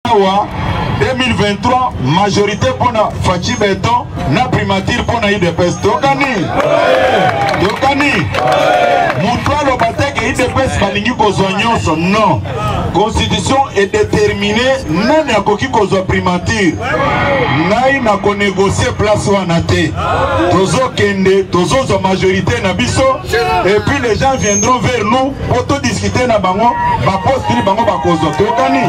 2023 majorité pour la Fachi Béton na primature pour la IDPS. Tokani Moutoua le bateke IDPS balingi kozwa nyonso. Non. Constitution est déterminée non ya koki kozwa primature. Nai na ko négocier place wana te. Tozo kende, tozo zo majorité na biso et puis les gens viendront vers nous pour tout discuter na bango, ba poste li bango ba kozwa. Tokani.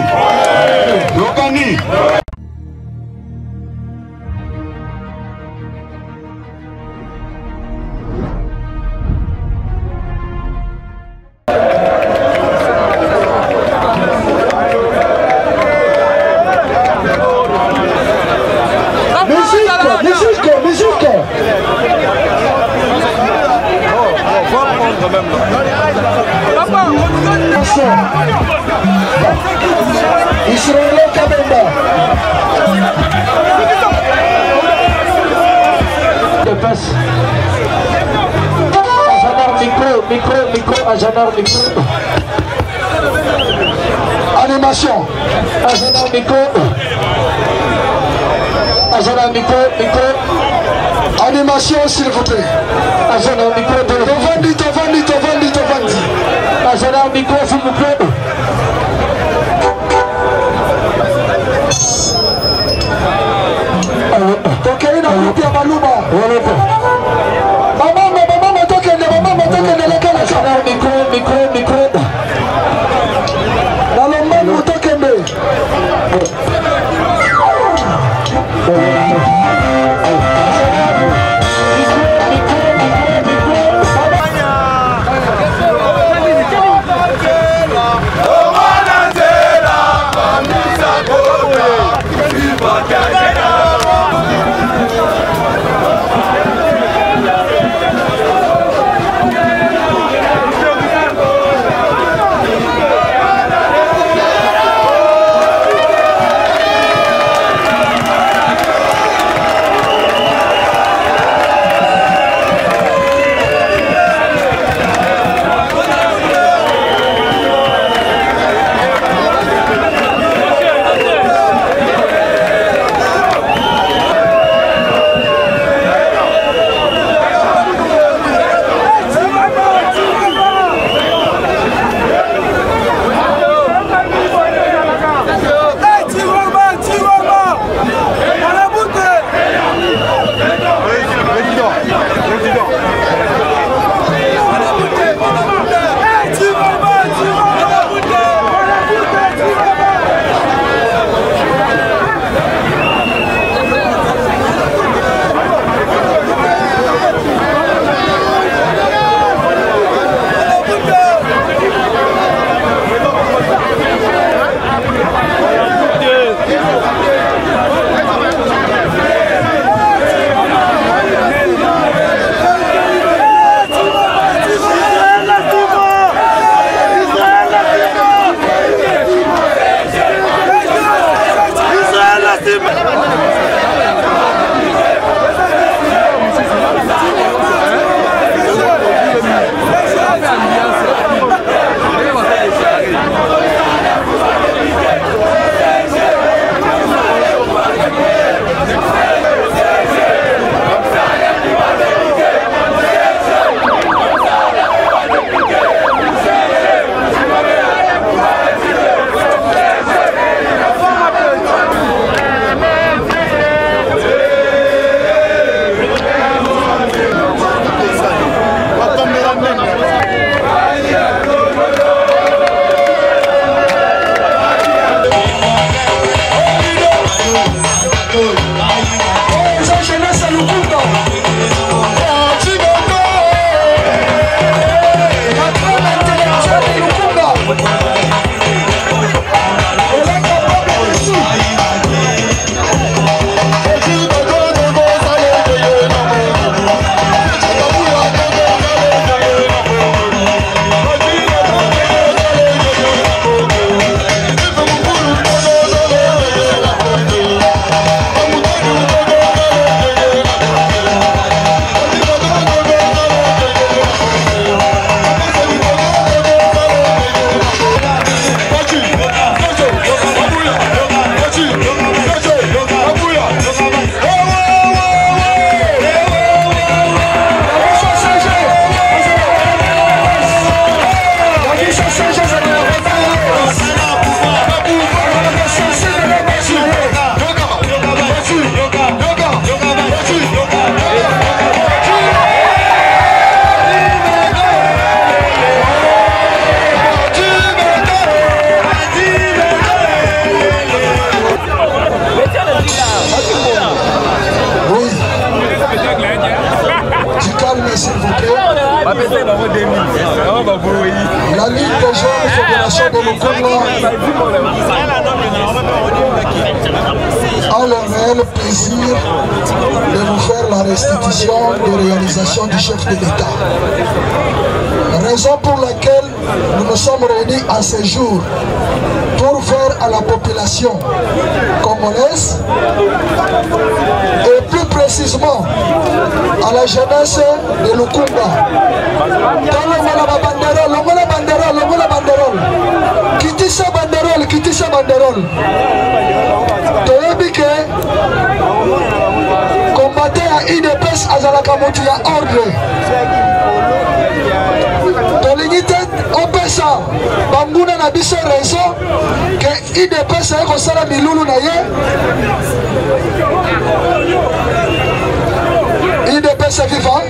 Animation. Animation, s'il vous plaît. Micro, s'il vous plaît. le plaisir de vous faire la restitution de réalisation du chef de l'État. Raison pour laquelle nous nous sommes réunis à ce jour pour faire à la population congolaise et plus précisément à la jeunesse de Lukumba. Quittez sa banderole. Toyebi ke combattre à IDPS azalaka motu ya ordre. Tolingi opesa banguna na biso raison que IDPS eko sala milulu na ye. IDPS vivant.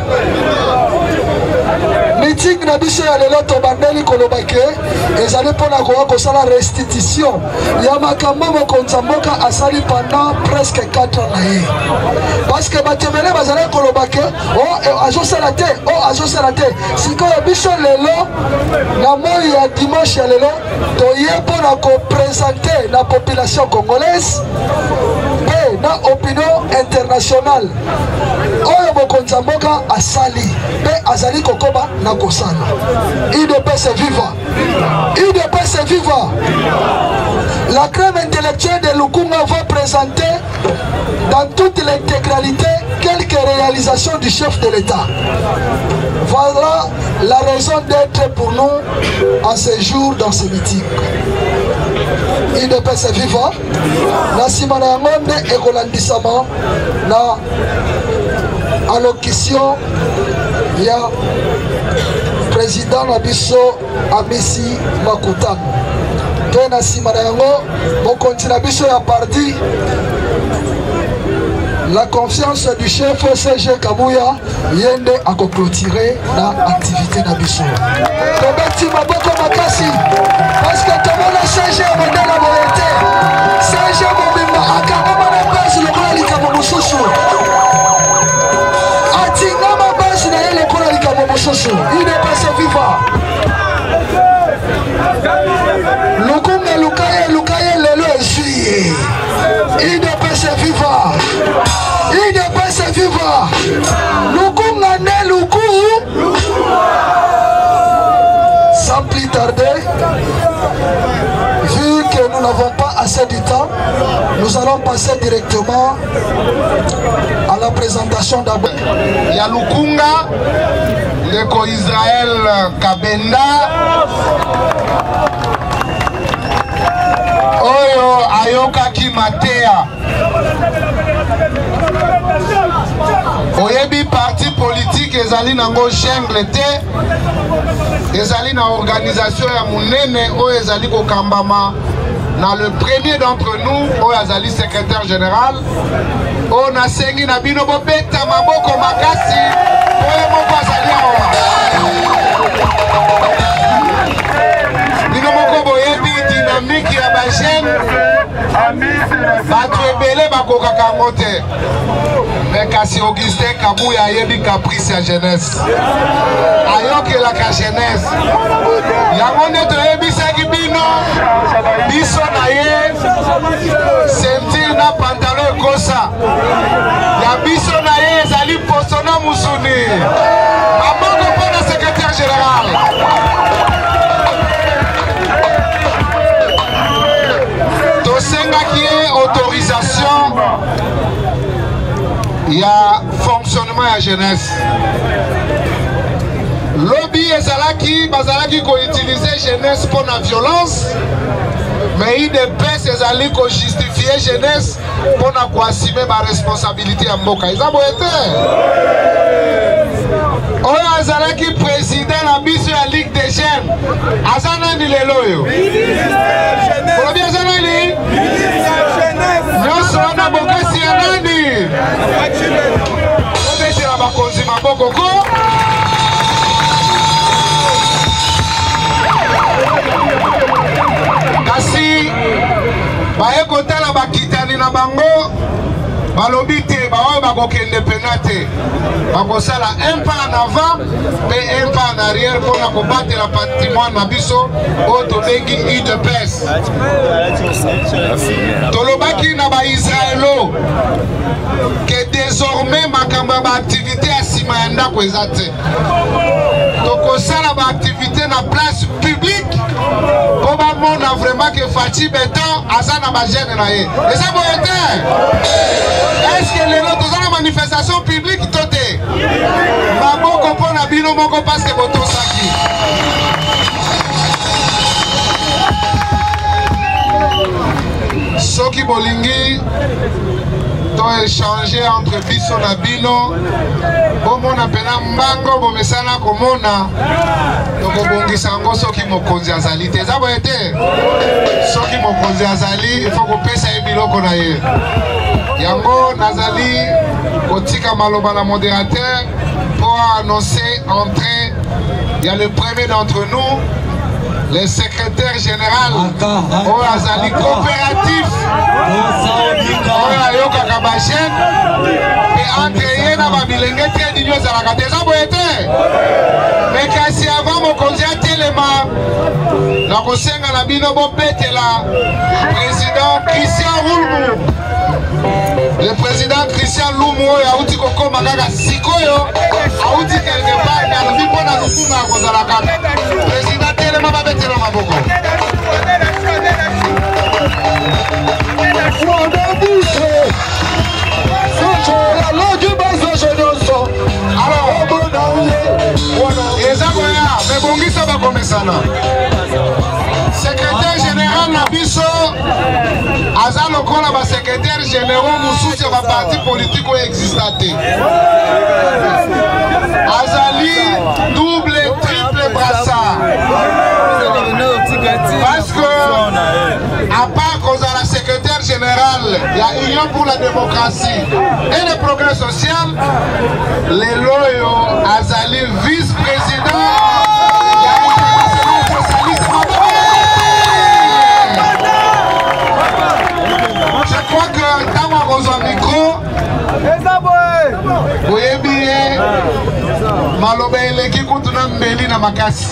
Meeting na biso ya lelo tobandeli kolobake ezali mpona koya kosala restitution ya makambo mokonzi mboka asali pendant presque 4 ans na ye parce que batemele bazali kolobake azosala te sikoyo biso lelo na moi ya dimanche ya lelo toye mpona kopresente na population congolaise mpe na opinion internationale oyo mokonzi mboka asali mpe azali kokoba na kosala. IDPS viva. IDPS viva. La crème intellectuelle de Lukunga va présenter dans toute l'intégralité quelques réalisations du chef de l'État. Voilà la raison d'être pour nous en ce jour dans ce meeting. IDPS viva. La simana yangonde ekolandisama na allocution ya président Nabiso Amisi Makutano. Tena sima na yango mokonzi na biso ya parti la confiance du chef CG Kabuya yende a clôturer la activité na biso. Tobeti maboko makasi parce que tout le monde CG modèle la volonté. CG mobimba akangama na base lokola likambo mosusu. Atingama base na ye lokola likambo mosusu. IDPS viva. Lukunga lukaye lelo esui. IDPS viva. IDPS viva. Lukunga ne luku. Sans plus tarder, vu que nous n'avons pas assez de temps, nous allons passer directement à la présentation d'abord. Ya Lukunga, Ndeko Israël Kabenda, Oyo Ayoka Kimatea, Oyebi parti politique ezali nango jungle te, ezali na organisation ya munene oyo ezali kokambama na le premier d'entre nous oyo azali secrétaire général oyo nasengi na bino bobeta maboko makasi oyo moko azali awa bino moko boyebi dynamique ya bagene bato ebele bakokaka yango te me kasi Augustin Kabuya ayebi caprice ya jeunesse ayokelaka jeunesse yango nde toyebisaki bino biso na ye ceinture na pantalon ekosa ya biso na ye ezali poso na musuni maboko mpo na secrétaire général tosengaki ye autorisation ya fonctionnement ya jeunesse lobby ezalaki bazalaki koutiliser jeunesse pour la violence mais IDPS ezali ko justifier jeunesse pour na koassumer ba responsabilité ya mboka eza boye te oyo azalaki président na biso ya Ligue des Jeunes aza nani lelo oyo olobi aza nani nyonso wana bokasi ya nani obetela bakonzi maboko ko kasi baye kotala bakitani na bango balobi te baoyo bakokende pena te bakosala un pas en avant et un pas en arrière mpona kobatela patrimoine na biso oyo tobengi IDPS tolobaki na baisraelo que désormais makambo ba activité à sima ya ndako eza te. Tokosala ba activité na place publique po bamona vraiment que Fachi Beton aza na ba jeune na ye. Eza boye te. Est-ce que lelo tozala manifestation publique to te? Maboko mpo na bino moko parce que botosaki. Soki bolingi to échanger entre biso na bino bomona pena mbango bomesana komona tokobongisa yango soki mokonzi azali te eza boye te. Soki mokonzi azali il faut kopesa ye biloko na ye yango nazali kotika maloba na modérateur pour annoncer entrée. Il y a le premier d'entre nous, le secrétaire général oyo azali coopératif oyo ayokaka bachene mpe entre ye na babilenge te nini ezalaka te eza boye te. me kasi avant mokonzi atelema nakosenga na bino bobetela président Christian Loumou. Le président Christian Loumou oyo auti kokoma kaka sikoyo auti quelque part na lubi mpona lukunga akozala kaka président telema babetela maboko. eza koya mebongisa bakomesana. Secrétaire général na biso aza lokola ba secrétaire généraux mosusu ya baparti politique oyo exista te. Azali double triple brassard parce que à part kozala secrétaire général ya Union pour la démocratie et le progrès social, lelo oyo azali vice-président ya International Socialiste. Je crois que dans ma micro, boyebi ye maloba eleki kutu na mbeli na makasi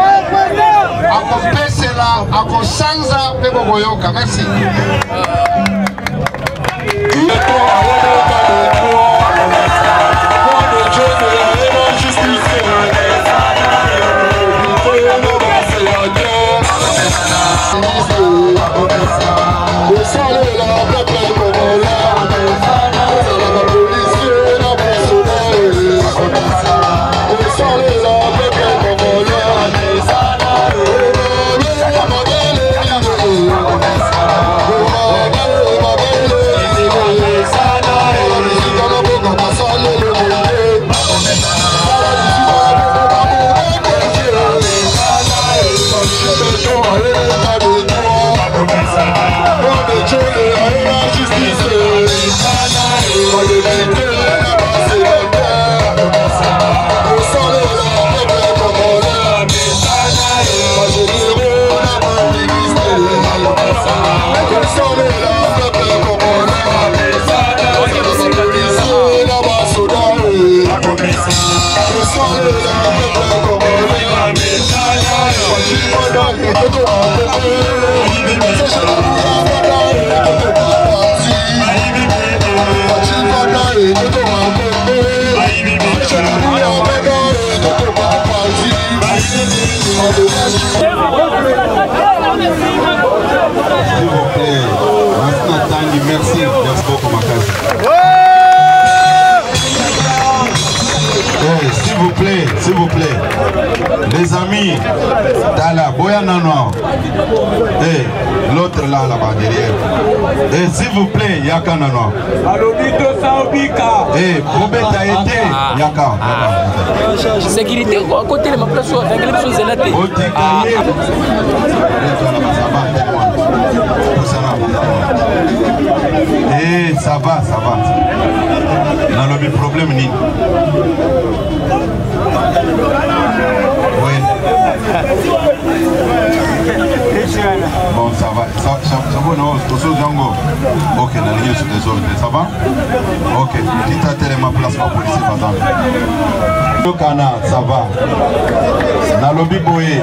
akopesela akosanza mpe bokoyoka. Merci. Merci beaucoup, Makasi. S'il vous plaît, les amis, Dala, Boyananoa, et l'autre là-bas derrière. Et s'il vous plaît, Yaka Nanoa. Et Bobeta été, Yaka. Sécurité, côté de ma place, et ça va. Dans le problème ni. Oui. Bon, ça va. Ça va, non, ok, ça va? Ok, quitte à ma place, ma police, madame. Ça va. Dans le biboé.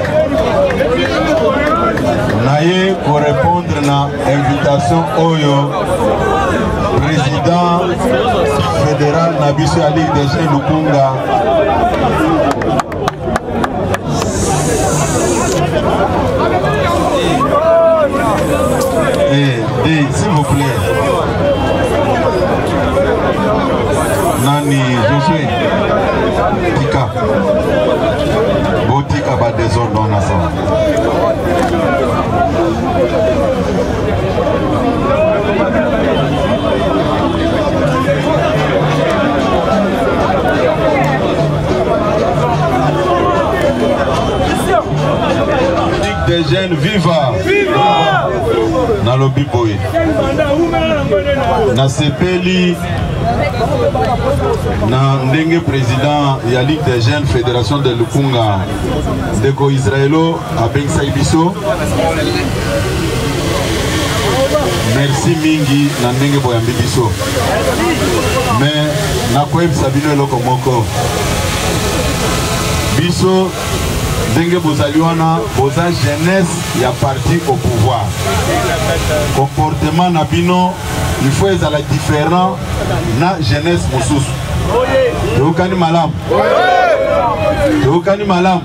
Naye pour répondre à l'invitation Oyo président fédéral Nabiso à Ligue des Jeunes Lukunga. S'il vous plaît. Nani Josué Tika Botika ba désordre dans la salle. Des jeunes, viva! Viva! Na lobby boy. Na sepeli na ndenge président ya Ligue des jeunes fédération de Lukunga Ndeko Israelo abengisa biso. Merci mingi na ndenge boyambi biso. Mais na koyebisa bino eloko moko. Biso Dengue Bozaliwana, Boza jeunesse, il y a parti au pouvoir. Comportement Nabino, il faut être différent na jeunesse Moussous. Teokani Malam. Teokani Malam.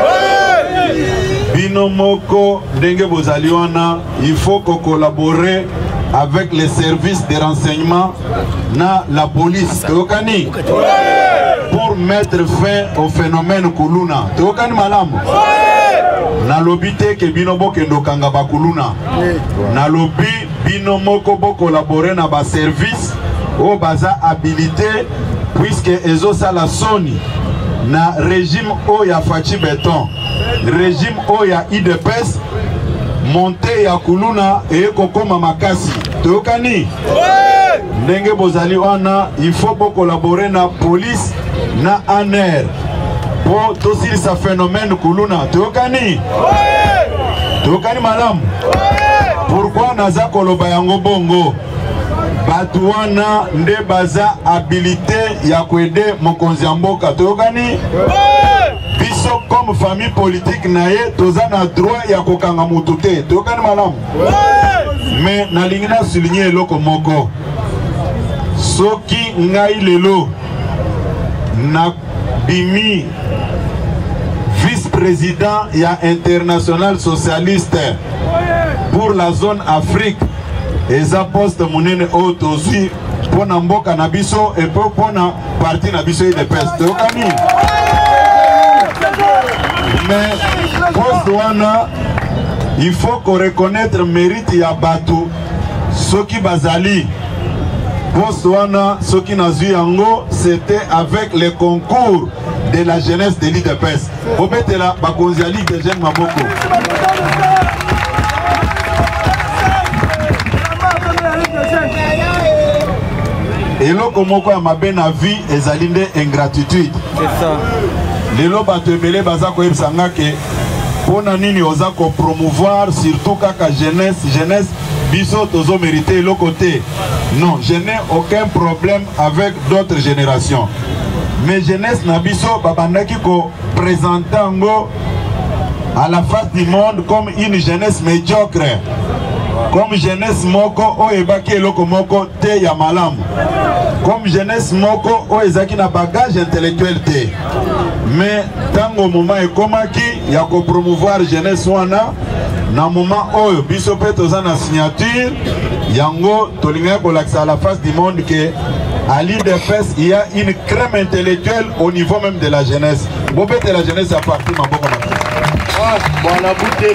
Bino Moko, Dengue Bozaliwana, il faut collaborer avec les services de renseignement na la police. Teokani. Pour mettre fin au phénomène Kuluna. Teokani Malam. Na lobby te ke bino bokendo kanga ba Kuluna. Na lobby bino moko bo collaborer na ba service o baza habilité puisque ezo sala soni na régime o ya Fachi Beton. Régime o ya IDPS monté ya Kuluna et kokoma makasi. Teokani. Ndenge bozali wana il faut bo collaborer na police na ANR pour tosili sa phénomène Kuluna. Teokani? Teokani Malam? Pourquoi naza koloba yango bongo? Batuana nde baza habilité ya kwede mokonzi ya mboka. Teokani? Biso comme famille politique naye toza na droit ya kokanga mutu te. Teokani Malam? Mais nalingi na souligner eloko moko. Soki ngai lelo na bimi vice-président ya international socialiste pour la zone Afrique eza poste monene o tozwi pona mboka na biso et pona parti na biso IDPS. Teokani? Mais poste wana il faut qu'on reconnaître mérite ya batu soki bazali. Botswana, ce qui n'a vu yango, c'était avec le concours de la jeunesse de l'IDPS. Vous mettez là, Bakonzi à Ligue des jeunes Maboko. Et là, comme on m'a bien vu, ils ont une ingratitude. C'est ça. Les lots batebele bazako ebsanga que pour nini oza ko promouvoir surtout kaka jeunesse biso tozo mérité le côté. Non, je n'ai aucun problème avec d'autres générations. Mais jeunesse nabiso babandaki ko présentango à la face du monde comme une jeunesse médiocre. Comme jeunesse moko o ebaki eloko moko te ya malamu. Comme jeunesse moko o ezaki na bagage intellectuel te. Mais tango moment ekomaki ya ko promouvoir jeunesse wana na moment oyo biso pe toza na signature yango tolinga ko laksa à la face du monde que à l'IDPS il y a une crème intellectuelle au niveau même de la jeunesse. Bobete la jeunesse a parti maboko na. Ah, voilà bouté.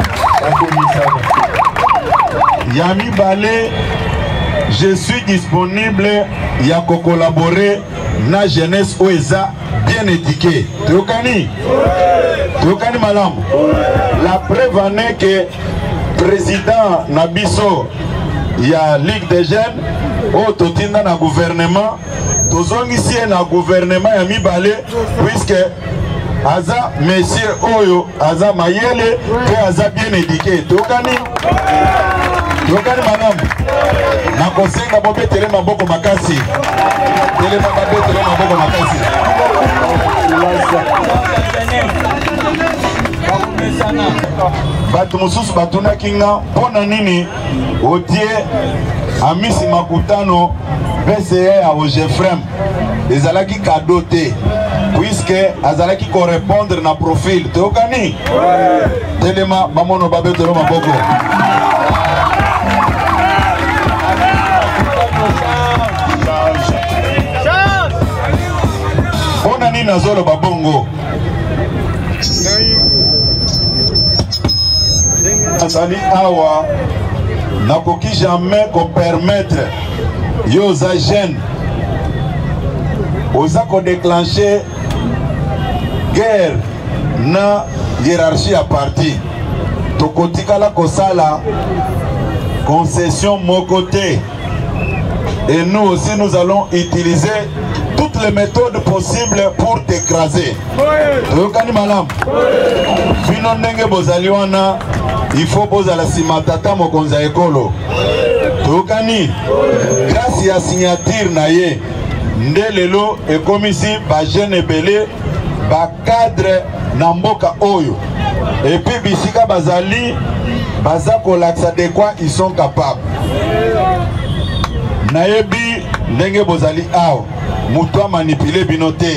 Yami Balé, je suis disponible ya ko collaborer na jeunesse oeza bien éduquée. Teokani? Teokani Malam? La preuve en est que président Nabiso ya Ligue des jeunes au totinda na gouvernement tozongisi na gouvernement ya Mibale puisque aza monsieur oyo aza mayele pe aza bien éduqué. Teokani? Teokani Malam? Na kosenga bobetele maboko makasi. Tele mabetele maboko makasi. Batu mususu batuna kinga pona nini odie Amisi Makutano PCA à Ojefrem ezalaki cadeau te puisque azalaki correspondre na profil tokani telema bamono babetelo maboko ona nini nazolo babongo azali awa nakoki jamais ko permettre yo za jeune oza ko déclencher guerre na hiérarchie à parti tokotikala kosala concession moko te et nous aussi nous allons utiliser toutes les méthodes possibles pour t'écraser. Toyokani malam bino ndenge bozali wana il faut bozala simatata mokonza ekolo tokani grâce ya signature na ye nde lelo ekomisi ba jeune ebele ba cadre na mboka oyo et puis bisika bazali baza kolakisa de quoi ils sont capables nayebi ndenge bozali awa mutu amanipule bino te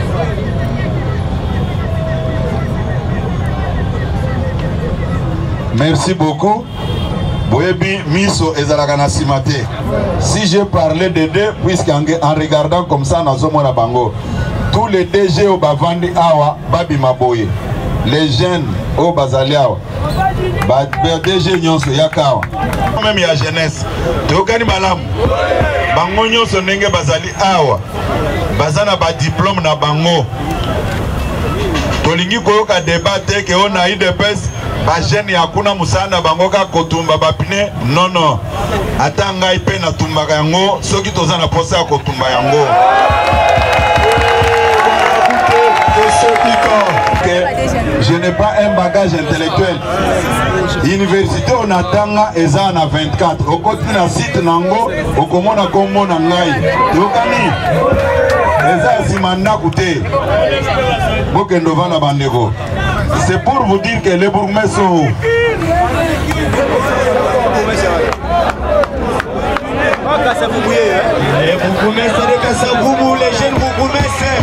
merci beaucoup. Boyebi miso ezalaka na simate. Si je parlais de deux, puisqu'en regardant comme ça na zomo na bango, tous les DG au bavandi awa babi maboye, les jeunes au bazali awa, ba DG nyonso yakawa, même ya jeunesse. Tokani malamu, bango nyonso ndenge bazali awa, bazana ba diplôme na bango. Tolingi koyoka débat ke on a eu des pes. Ba jeune yakuna musana bangoka kotumba bapine non atanga ipe na tumba yango soki toza na posa ya kotumba yango je n'ai pas un bagage intellectuel. Université on atanga eza na 24 okoti na site nango okomona kombo na ngai yokani eza simanda kute bokendo vana bandeko. C'est pour vous dire que les bourgmestres sont où? Les bourgmestres de Kassaboubou, les jeunes bourgmestres.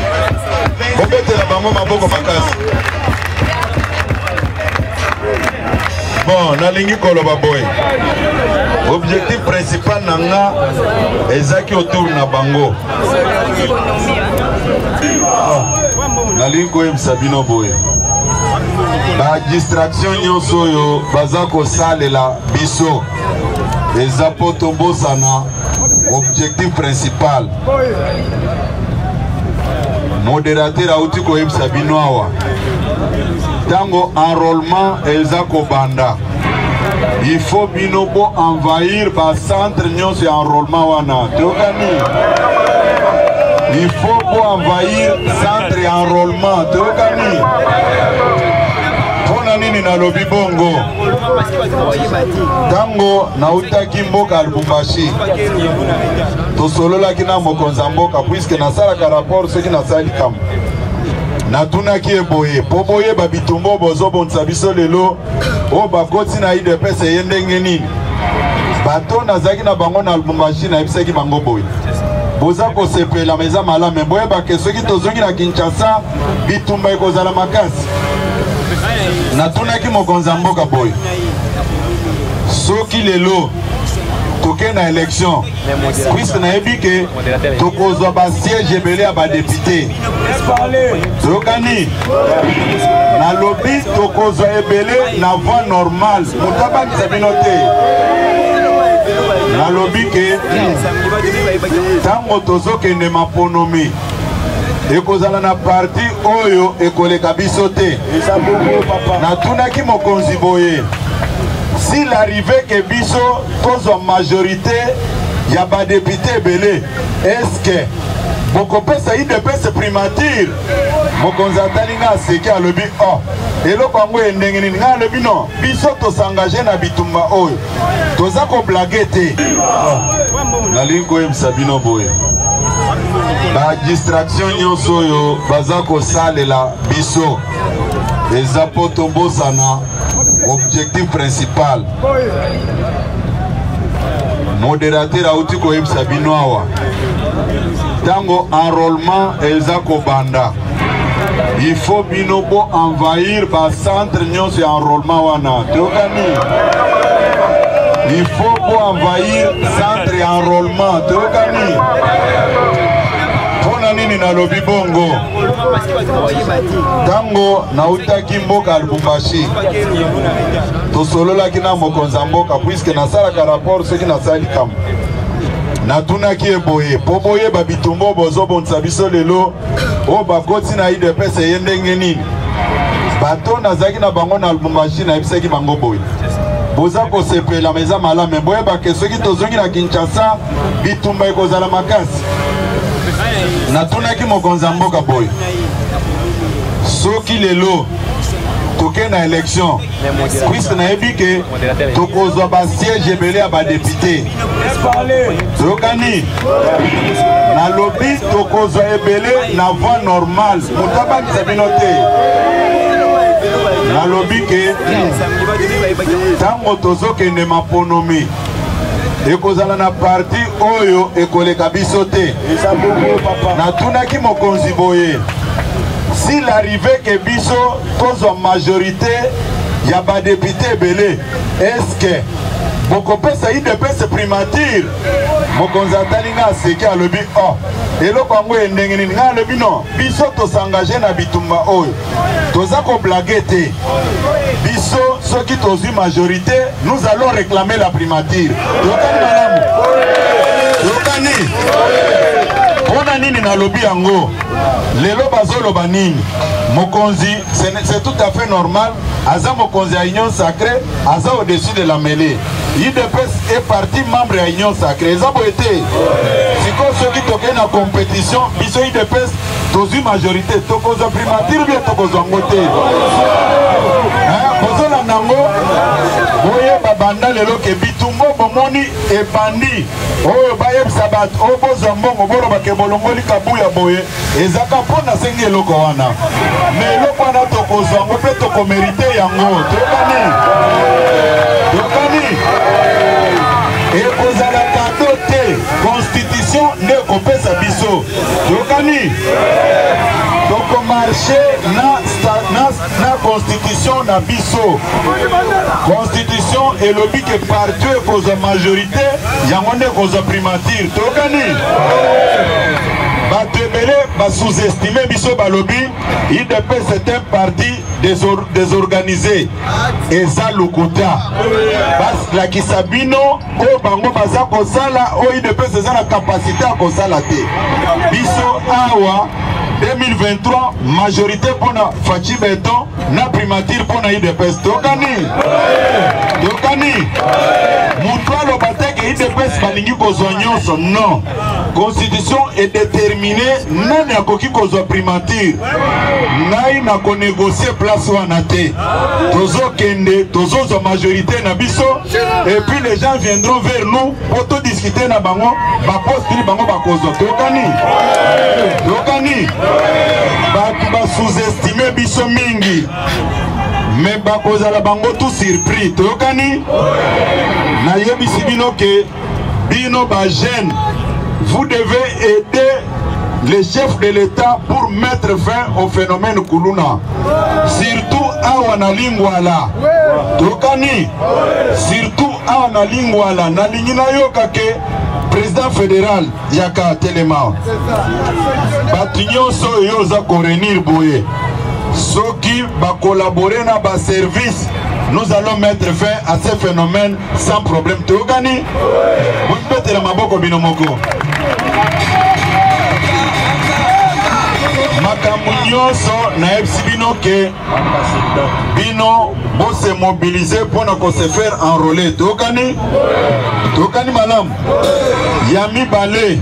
Bon, nalingi koloba boy. Objectif principal nanga ezaki autour na bango. Nalingi koyebisa bino boy. La distraction nyonso yo baza kosalela biso eza po tombosana objectif principal. Modérateur auti koyebisa bino awa tango enrôlement eza kobanda il faut bino bo envahir ba centre nyonso ya enrôlement wana tokani il faut bo envahir centre ya enrôlement tokani pona nini na lobi bongo tango na utaki mboka Lubumbashi tosololaki na mokonza mboka puisque nasalaka rapport soki nasali kama natunaki eboye po boye babitumbo bozobonisa biso lelo o bakoti na IDPS ye ndenge nini bato nazalaki na bango na Lubumbashi nayebisaki bango boye boza kosepela meza malame boyebake soki tozongi na Kinshasa bitumba ekozala makasi natunaki mokonza mboka boye soki lelo toke na élection puisque nayebi ke tokozwa basiège ebele ya badepute tokani nalobi tokozwa ebele na voie normale moto abakisa bino te nalobi ke ntango tozokende maponomi ekozala na parti oyo ekoleka biso te natunaki mokonzi boye s'il arrivait que biso tozwa majorité ya ba député ebele est-ce que bokopesa IDPS primature mokonzi atalinga aseki alobi oh eloko yango endenge nini nga alobi non biso tosengage na bitumba oyo toza koblage te nalingi koyebisa bino boye ba distraction nyonso oyo baza kosalela biso eza po tombosana objectif principal modérateur auti koyebisa bino awa tango enrôlement eza kobanda il faut bino bo envahir ba centre nyonso ya enrôlement wana tokani il faut bo envahir centre ya enrôlement tokani pona nini nalobi bongo tango nautaki mboka Lubumbashi tosololaki na mokonzi ya mboka puisque nasalaka rapport soki nasali kambo natunaki eboye po boyeba bitumba bozobonisa biso lelo oyo bakoti na UDPS eye ndenge nini bato nazalaki na bango na Lubumbashi nayebisaki bango boye boza kosepela ma eza malamu boyebake soki tozongi na Kinshasa bitumba ekozala makasi natunaki mokonzi ya mboka boye soki lelo toke na élection puisque nayebi ke tokozwa basiège ebele ya badepute tokani nalobi tokozwa ebele na voie normale moto abakisa bino te nalobi ke ntango tozokende maponomi ekozala na parti oyo ekoleka biso te natunaki mokonzi boye s'il arrivait que biso tozwa majorité ya badepute ebele est-ce bokopesa UDPS primature mokonzi atali nga aseki alobi oh eloko yango endenge nini nga alobi non biso tosengage na bitumba oyo toza koblage te biso soki tozwi majorité nous allons réclamer la primature tokani malamu tokani mpona nini nalobi yango lelo bazoloba nini mokonzi c'est tout à fait normal aza mokonzi ya union sacrée aza au-dessus de la mêlée UDPS est parti membre ya union sacrée eza boye te sikoyo soki tokei na compétition biso UDPS tozwi majorité tokozwa primature bie tokozwa ngo te bozolanda yango boyeba banda lelo ke bitumba bomoni ebandi oyo bayebisa bato oyo bozwa mbongo bolobake bolongoli kabuya boye ezaka mpona sengi eloko wana me eloko wana tokozwa yango mpe tokomerite yango tokani ekozala kado te constitution nde ekopesa biso tokani tokomarche na constitution na biso constitution elobi ke parti ekozwa majorité yango nde ekozwa primature tokani bato ebele basous-estime biso balobi UDPS c'est un parti désorganisé eza lokuta basilakisa bino oyo bango baza kosala oyo UDPS eza na kapasité ya kosala te biso awa 2023 majorité pona Fachi Beton na primature pona UDPS tokani mutu aloba te ke UDPS balingi kozwa nyonso non constitution est déterminée nani akoki kozwa primature ngai na konégocier place wana te tozokende tozozwa majorité na biso et puis les gens viendront vers nous pour tout discuter na bango bapostili bango bakozwa tokani bato basous-estime biso mingi me bakozala bango tout surpris tokani nayebisi bino ke bino bagene vous devez aider les chefs de l'État pour mettre fin au phénomène Kuluna. Surtout awa na Lingwala. Tokani. Surtout awa na Lingwala. Na lingina yoka ke président fédéral yaka telema. Batinyoso yoza korenir boye. Soki ba collaborer na ba service. Nous allons mettre fin à ce phénomène sans problème. Tokani. Vous mettez la maboko binomoko. Makambo nyonso na ebisi bino ke bino bo se mobiliser pour se faire enrôler tokani malamu yami balé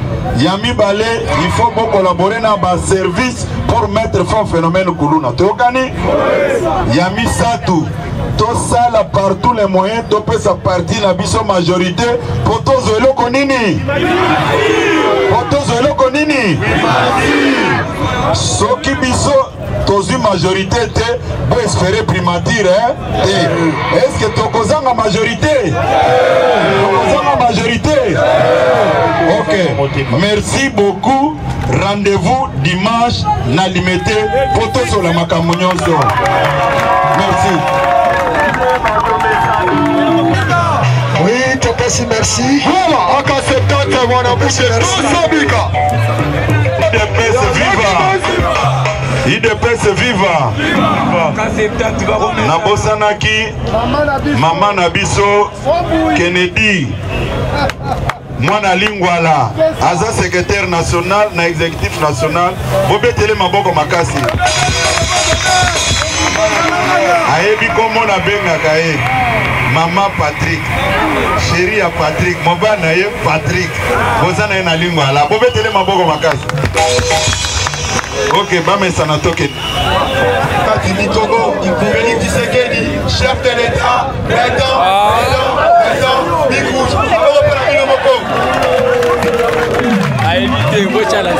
il faut collaborer dans ba service pour mettre fin au phénomène Kuluna tokani yami satu tout ça là par tous les moyens to peut sa partie la biso majorité pour tous eloko nini soki biso tozi majorité te bo espérer primature est-ce que tokozanga majorité ok merci beaucoup rendez-vous dimanche na limité poto sur la makambo nyonso merci. Oui, Topesi, merci. Voilà, en 70, mon amour, c'est Sabika. IDPS viva. Nabosanaki Mama Nabiso Kennedy Mwana Lingwala Aza secrétaire national na exécutif national Bobetele Maboko Makasi Ayebi komo na benga kae Mama Patrick chérie ya Patrick Mobana ye Patrick Bozana na Lingwala Bobetele Maboko Makasi. Ok, Bamesa Natoke. Katini Togo, Félix Tshisekedi, chef de l'État, maintenant, Bikouz, à éviter,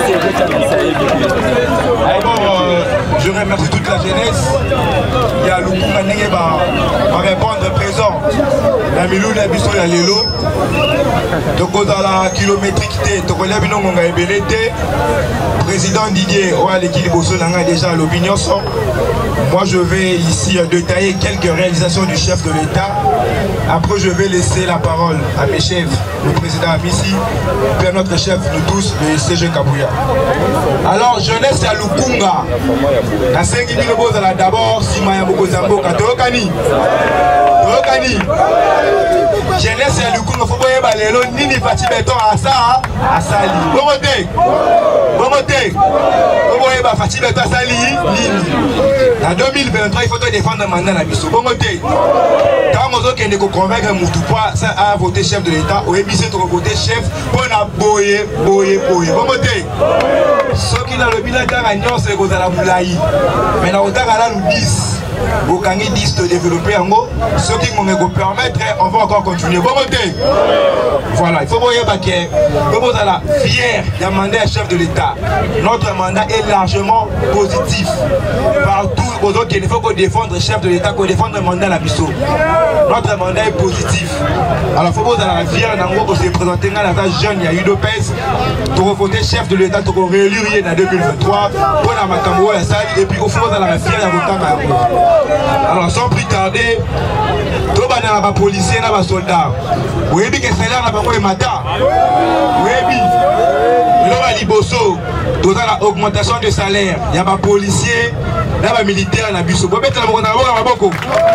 je remercie toute la jeunesse. Il y a Lukunga Nenge va répondre présent. La Milou Nabiso ya Lelo. Donc dans la kilométrique T, Tokolia Binonga Ebelete. Président Didier Oaleki Liboso Nanga déjà à l'opinion. Moi je vais ici détailler quelques réalisations du chef de l'État. Après je vais laisser la parole à mes chefs, le président Amissi, puis à notre chef, nous tous, le CG Kabouya. Alors jeunesse à Lukunga. La 5 000 d'abord, si Maya Mokozambo, Katokani. Jeunesse à Lukunga, faut pas y aller, Nini Fati Beton à ça, à Sali. Bomote. Fati Beton à Sali, en 2023, il faut défendre le mandat à Bissou. Bomote. Quand on dit qu'on convaincre Moutoupa à voter chef de l'État, au EBC, on voter chef pour la boyer. Bomote. Ce qui dans le bilan gagnant, c'est qu'on a la moulaï. Mais dans le temps, on a 10. Au Kangi 10 de développer en haut. Ce qui nous permettre, on va encore continuer. Bon côté. Voilà, il faut voir que nous sommes fiers d'un mandat chef de l'État. Notre mandat est largement positif. Partout, il faut qu'on défende le chef de l'État, qu'on défende le mandat à la Bissau. Notre mandat est positif. Alors, il faut que nous soyons fiers d'un gros qu'on s'est présenté dans la jeune, il y a eu Lopez, pour voter chef de l'État, pour réélire en 2023, pour la Makambo, la salle, et puis au fond, nous sommes fiers d'un votant. Alors sans plus tarder, tout le monde a policiers et des soldats. Vous voyez que c'est là le matin. Vous voyez que Liboso, tout la augmentation de salaire. Il y a des policiers, des militaires, des bus. Vous mettez la beaucoup.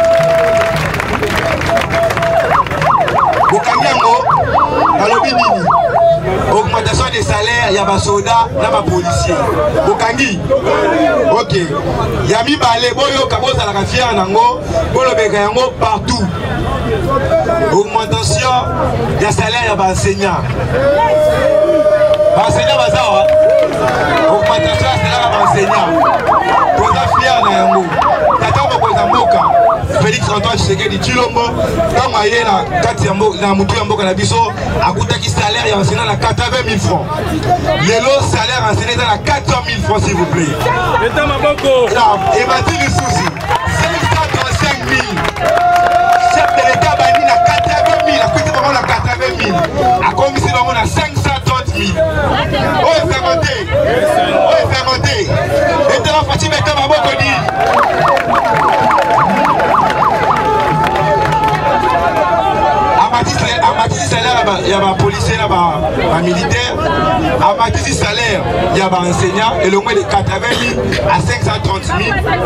Au Kanyango, dans le Bini. Augmentation des salaires, il y a des soldats, il y a des policiers. Au Kangi, ok. Il y a mis balé, boyo, kabo, la fière, nango, bolo, begayango, partout. Augmentation des salaires, il y a des enseignants. Enseignants, augmentation des salaires, il y a des enseignants. Pour la fière, nango. Félix Antoine Tshisekedi Chilombo, quand il y a la moutou Yambo Kanabiso, a coûté qui salaire et enseignant à 80 000 francs. Les lots salaires enseignés à 400 000 francs, s'il vous plaît. Et Mathilde Souzi, 535 000. Chef de l'État, il a 80 000. A coûté vraiment 80 000. A commissaire vraiment 530 000. Oh, il fait monter. Et de la fatigue, il va beaucoup dire. Amatisi salaire, il y a des policiers, des militaires. Amatisi salaire, il y a des enseignants. Et le moins de 80 000 à 530 000.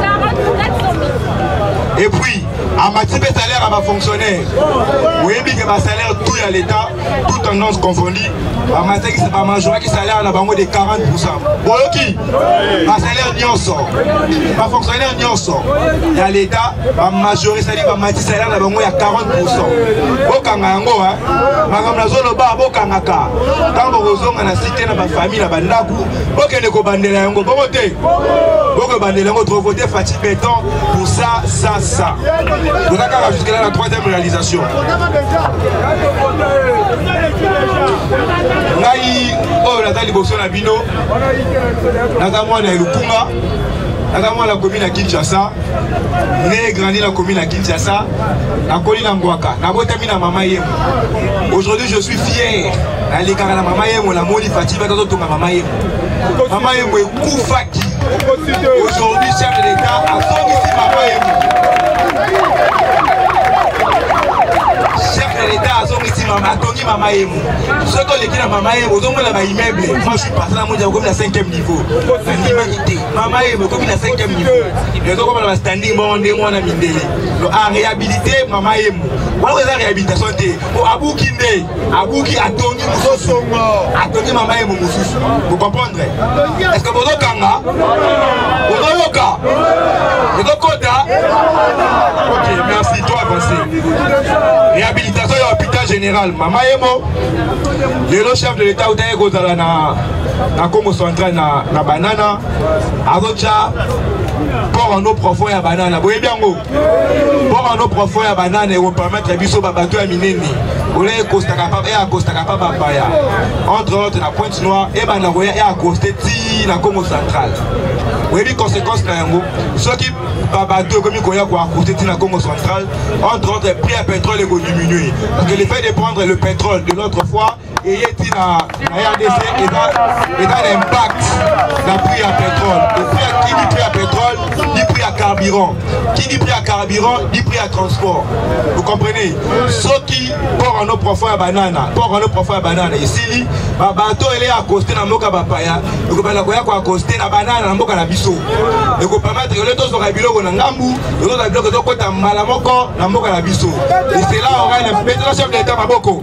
Et puis, Amatisi salaire à des fonctionnaires. Vous voyez que le salaire, tout à l'État, toute tendance confondue. Amatisi, c'est pas majorité qui salaire à de 40%. Bon, qui? Le salaire n'y en sort. Le fonctionnaire n'y en sort. Il y a l'État, la majorité, c'est-à-dire Amatisi salaire à 40%. Bokangango, madame la zone bas, Bokangaka. Quand vous avez une cité dans ma famille, la bandaku, Bokaneko bandela yango, Bokote. Boko bandela yango, trop voté Fatih Béton pour ça. Vous avez jusqu'à la troisième réalisation. Naï, oh, oyo naza liboso na bino naza mwana ya Lukunga, naza mwana la commune ya Kinshasa, né grandi la commune ya Kinshasa, nakoli na Ngwaka, nabotami na mama yemo. Aujourd'hui je suis fier d'aller car la mama yemo la moni Fatima dans tonga mama yemo. Mama yemo ekufaki. Aujourd'hui chef de l'État a son ici mama yemo. Chef de l'État a son ici mama tongi mama yemo. Ce que les gens mama yemo, ils ont la immeuble. Moi je suis passé là, moi j'ai comme la 5e niveau. Mama yemo comme la 5e niveau. Les autres comme la standing bon des mois na mindele. En réhabilité mama yemo. Moi la réhabilitation té. Pour Abouki Ndé, Abouki atongi mususu. Atongi mama yemo mususu. Vous comprenez? Est-ce que vous kanga? Vous yoka? Vous kota? OK, merci toi avancer. Réhabilitation à l'hôpital général. Mama yemo. Le chef de l'État otaye kozala na Congo central na banana. Azocha port en eau profond ya banana. Boye biango. Port en eau profond ya banana et on permettre biso ba bateau ya minene. Ole kostaka pa e akostaka pa babaya. Entre autres la Pointe Noire et banagoya e akosté ti na Congo central. Oui, conséquence na yango. Ceux qui bateau comme il y a quoi akosté ti na Congo central, entre autres le prix à pétrole est diminué. Parce que le fait de prendre le pétrole de l'autre fois et y est la RDC et dans l'impact la prix à pétrole. Le prix à qui dit prix à pétrole, dit prix à carburant. Qui dit prix à carburant, dit prix à transport. Vous comprenez? Ceux qui portent en eau profond à banana, portent en eau profond à banana. Ici, le bateau il est accosté dans Moka Bapaya. Le gouvernement est accosté dans banana dans Moka Nabiso. Le gouvernement est accosté dans Rabilo Nangambou. Le gouvernement est accosté dans Malamoko dans Moka Nabiso. Et c'est là où on a un chef de l'État Maboko.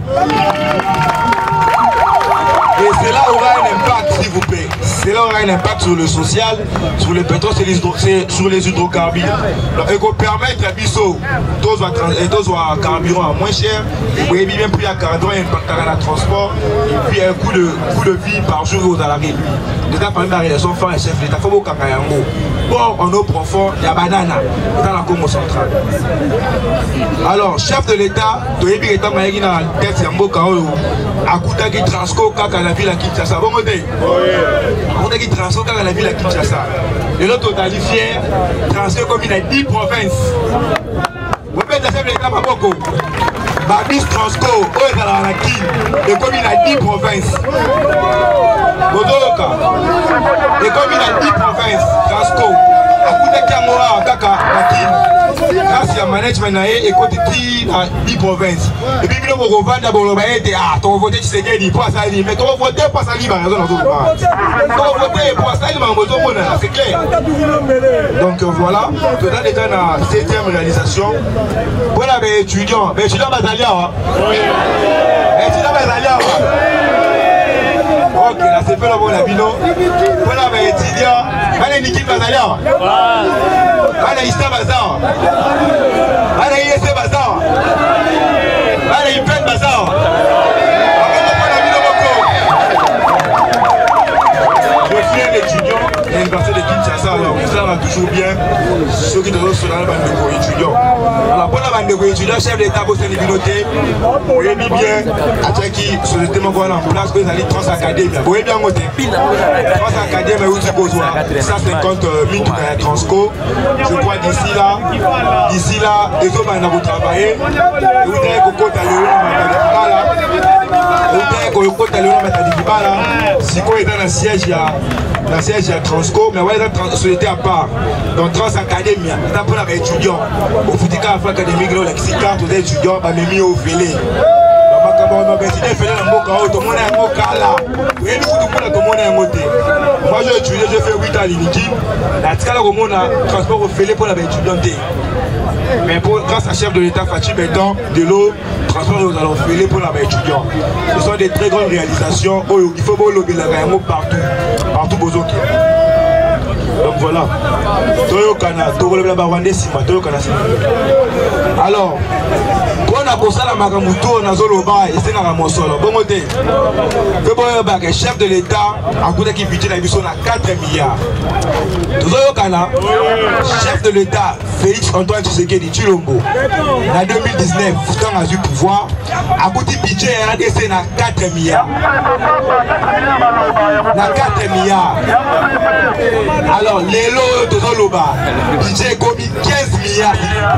Et cela aura un impact, s'il vous plaît. Cela aura un impact sur le social, sur le pétrole, sur les hydrocarbures. Donc, il faut permettre à Bissot, tous les carburants moins cher, et puis bien plus à carburant, un transport, et puis un coût de vie par jour aux salariés. L'État parmi la relation fin et chef l'État, il faut que Kakayango. Port en eau profonde, il y a banana dans la Congo centrale. Alors, chef de l'État, tu es bien dans la tête de Mboka, à Koutaki Transco, Kaka la ville à Kinshasa. Bon côté. Koutaki Transco, Kaka la ville à Kinshasa. Et l'autre, on est fier, Transco comme il a 10 provinces. Vous pouvez chef de l'État, Maboko. Babis Transco, où est la Kin, et comme il a 10 provinces. Bodoka. Et comme il a 10 provinces, Transco, à Koutaki Amora, Kaka, la Kin. Grâce à management et côté 10 provinces. Et puis nous revendre d'abord ton voté tu sais qu'il pas ça mais ton voté pas ça libre ton voté pas ça libre c'est clair. Donc voilà, tout dans l'état na 7e réalisation. Voilà les étudiants, basalia. Étudiants basalia. Ok, là c'est fait le bon abino. Voilà les étudiants, allez Niki basalia. Voilà Ista Bazar. Voilà ISC Bazar. Voilà Ipen Bazar. Je suis un étudiant de l'université de Kinshasa, alors ça va toujours bien. Ceux qui doivent se dans la bande de étudiants. Alors pour la bande de étudiants, chef d'État pour cette communauté, vous voyez bien, à qui sur le thème qu'on a en place, vous allez Trans Académie. Vous voyez bien, Trans Académie, où tu peux voir 150 000 de Transco. Je crois d'ici là, les hommes vont travailler. Vous avez Coco Talero, si vous êtes dans le siège, il y a Transco, mais vous êtes société à part. Donc Trans Académie, c'est pour les étudiants. Au Foutika Afro Académique, il y a 4 étudiants, mais mis au Félé. Moi j'ai étudié, j'ai fait 8 ans à l'Iniki. La Tkala Romone a transport au Félé pour la étudiante. Mais grâce à chef de l'État Fatim Béton, de l'eau, transport aux allons Félé pour la étudiante. Ce sont des très grandes réalisations. Il faut que l'eau partout. Partout Bozoki. Donc voilà. Toyokana, Togolobla Barwande Sima, Toyokana Sima. Alors, quand on a posé la Magamuto, on a Zoloba et c'est un Ramosolo. Bon côté, le chef de l'État a coûté qui budget la mission à 4 milliards. Toyokana, chef de l'État, Félix Antoine Tshisekedi Tshilombo, en 2019, quand on a eu pouvoir, a coûté budget RDC à 4 milliards. Na 4 milliards. Alors, les lots de Zoloba, budget commis 15 milliards.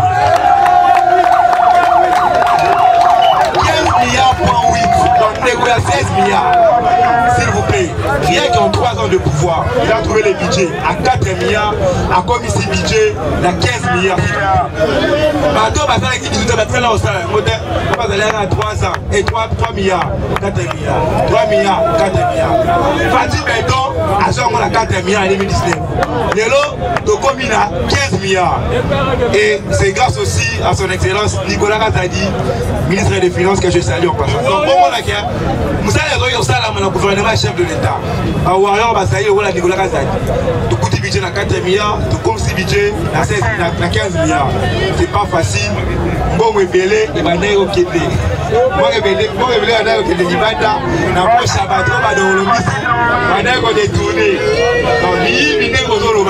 15 milliards pour 8, donc négocié à 16 milliards. S'il vous plaît, rien qu'en 3 ans de pouvoir, il a trouvé les budgets à 4 milliards, a commis ici budget à 15 milliards. Bateau, ça va être tout à là au salaire. On va aller à 3 ans et 3 milliards, 4 milliards, 3 milliards, 4 milliards. Fatih Béton a seulement 4 milliards en 2019. Lélo, Tokomina, 15 milliards. Et c'est grâce aussi à son excellence Nicolas Kazadi, ministre des Finances, que je salue en passant. Donc, bon, vous savez, le gouvernement chef de l'État. A Warrior, Nicolas Kazadi. Tout petit budget à 4 milliards, tout comme si budget à 15 milliards. C'est pas facile. Bon, belé, et maintenant, au Kédé. Moi, belé, au Kédé, il va dans la poche à battre, dans le missile. Maintenant, on est tourné. Donc, il est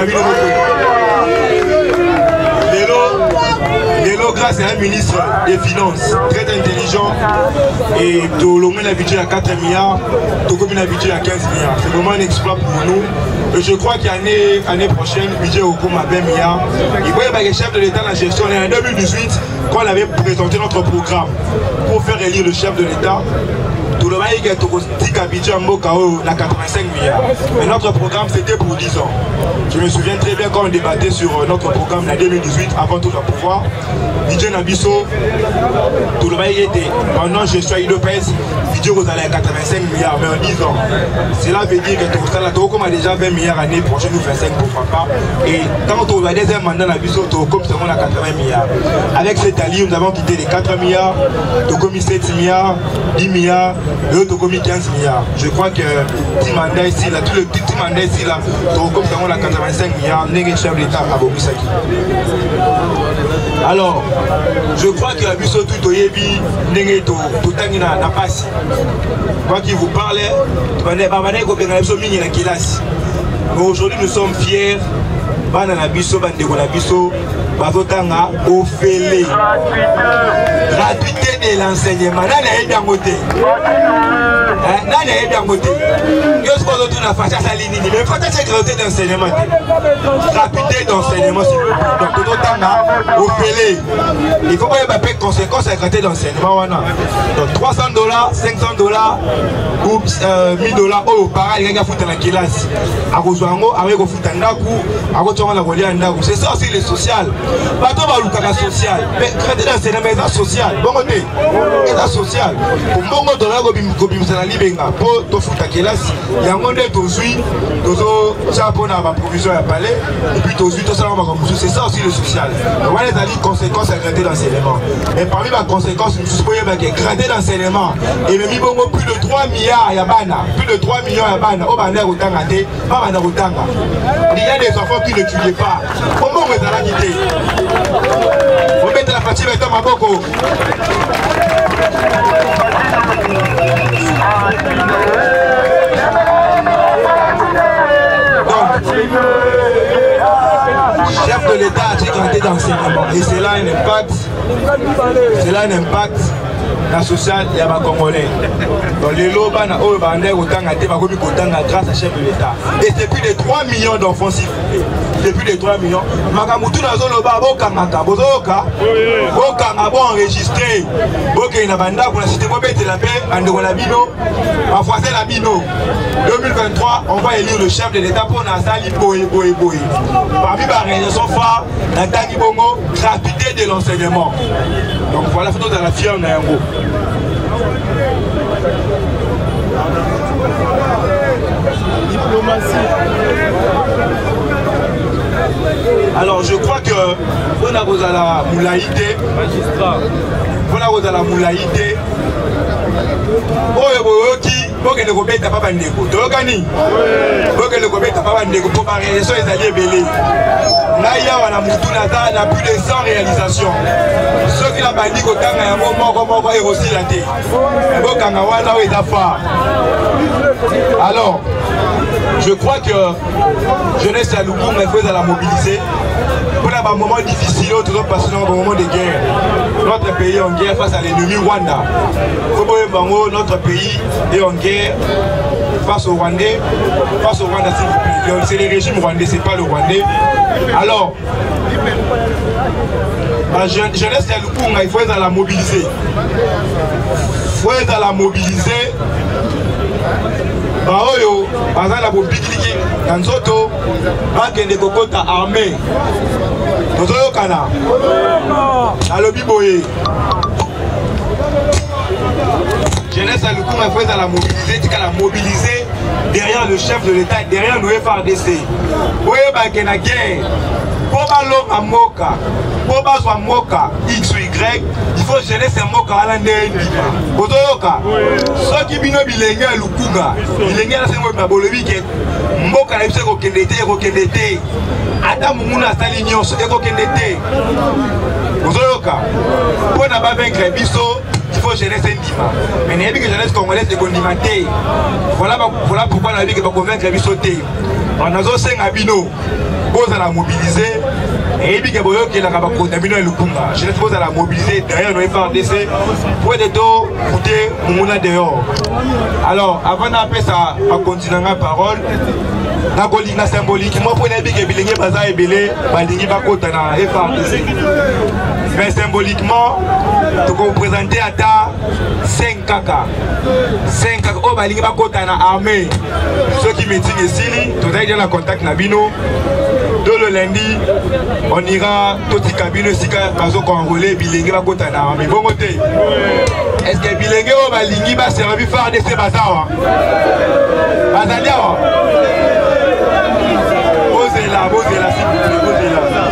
Lélo, grâce à un ministre des Finances très intelligent et de l'homme a budget à 4 milliards, de combien a budget à 15 milliards. C'est vraiment un exploit pour nous. Et je crois qu'année prochaine, le budget au cours à 20 milliards. Il faut que le chef de l'État, la gestion, en 2018, quand on avait présenté notre programme pour faire élire le chef de l'État, tout le monde a dit budget en Mokao à 85 milliards. Mais notre programme, c'était pour 10 ans. Je me souviens très bien quand on débattait sur notre programme en 2018, avant tout le pouvoir. Budget Nabiso, tout le monde était. Maintenant, je suis à Idopes, budget vous allez à 85 milliards, mais en 10 ans. Cela veut dire que tout ça, comme a déjà 20 milliards l'année prochaine, nous 25 pourquoi pas. Et quand on va deuxième mandat Nabiso, comme seulement à 80 milliards. Avec cette alliée, nous avons quitté les 4 milliards, nous avons mis 7 milliards, 10 milliards. Et eux, ont mis 15 milliards. Je crois que petit mandat ici, là, tout le petit mandat ici, là, comme ça, on a 85 milliards, n'est chef de l'État à Bobisaki. Alors, je crois que Abisso tout au Yebi, n'est tout n'a pas. Moi qui vous parlais, mais aujourd'hui, nous sommes fiers. Bananabisso, Bandegolabisso, Bazotanga, Ophélie. Gratuité de l'enseignement. Nana est bien côté. Nana est bien côté. Je suis pas autour de la façade à l'ini, mais façade gratuité d'enseignement. Gratuité d'enseignement, s'il vous plaît. Donc, tout Tanga, Ophélie. Il faut pas y avoir de conséquences à gratuité d'enseignement. Donc, $300, $500 ou $1000. Oh, pareil, il y a foutu dans la classe. À Rosango, avec au foot en Dakou, à c'est ça aussi le social. Pas tout le social. Mais créer dans ces médias sociaux. Bon côté. État social. Pour moi, dans la pour te foutre à classe, il y a un monde qui suit, ma provision à palais, et puis tout ça, c'est ça aussi le social. On va les conséquences à gratter d'enseignement. Mais parmi les conséquences, nous supposons gratter d'enseignement. Et même plus de 3 milliards à Bana, plus de 3 millions à Bana, au Bana Rotanga, il y a des enfants qui ne tuent pas. Comment on va la quitter? On met la fatigue dans ma boko. Chef de l'État a granté d'enseignement et c'est là un impact. C'est là un impact. La sociale et à ma Congolais. Donc les lots, grâce à chef de l'État. Et c'est plus de 3 millions d'enfants s'il vous plaît. C'est plus de 3 millions. Makamutu na zone ba bokamaka bozoka. Bokanga bon enregistré. Bokena banda pour la cité Bobete la paix ando la bino. En français la bino. 2023, on va élire le chef de l'État pour Nasali Boy. Parmi les réalisations phares, la Tangi Bongo, gratuité de l'enseignement. Donc voilà, photo de la fière Nayango. Diplomatie. Alors je crois que on a besoin de la moulaïté. Magistrat. On a besoin de la moulaïté. Oyoboyoki. pour que le Robert n'a pas bandeko. Tokani. Pour que le Robert n'a pas bandeko pour la réalisation des alliés belés. Là, il y a plus de 100 réalisations. Ceux qui l'ont bandé au temps, il y a un moment et aussi la tête. Alors, je crois que jeunesse à Lukum, il faut la mobiliser. Pour un moment difficile, toujours passé dans un moment de guerre. Notre pays est en guerre face à l'ennemi Rwanda. Notre pays est en guerre face au Rwandais. Face au Rwanda, s'il vous plaît. C'est le régime rwandais, c'est pas le Rwandais. Alors, la jeunesse à Lukum, il faut la mobiliser. Il faut la mobiliser. Baoyo, par exemple, la bobikiki, dans Zoto, bakende kokota armée. Tozoyo kana. Alobi boye. Jeunesse à Lukum, il faut la mobiliser, tu la mobiliser derrière le chef de l'État, derrière le FRDC. Boye bakena guerre. Pour balo à Moka, pour bazo à Moka, X ou Y, il faut jeunesse à Moka à l'année. Botoyoka, ceux qui bino bilenge à Lukunga, bilenge à la semaine de Bolobi, Moka n'a pas de Adam Mouna Stalignon, c'est Rokendete. Botoyoka, pour n'a pas vaincre Bisso, il faut jeunesse indima. Mais il y a que jeunesse congolaise est condimentée. Voilà pourquoi on a dit que va convaincre Bisso. On a aussi un abino. Pose à la mobiliser et puis que vous avez la contamination le Kunga. Je pose à la mobiliser derrière le FRDC pour des dos coûter mon dehors. Alors avant d'appeler ça à continuer la parole, la symbolique, moi pour les big et bilingue baza et belé, balingi bakota na FRDC. Mais symboliquement, tu peux présenter à ta 5 kaka. 5 kaka, oh balingi bakota na armée. Ceux qui m'éteignent ici, tu as déjà la contact na bino. De le lundi, on ira tout le cabinet si on enrôler bilingue va côté na mais bon côté. Est-ce que bilingue au balingi va servir faire de ces bazaars? Bazalia. Posez là, s'il vous plaît, posez là.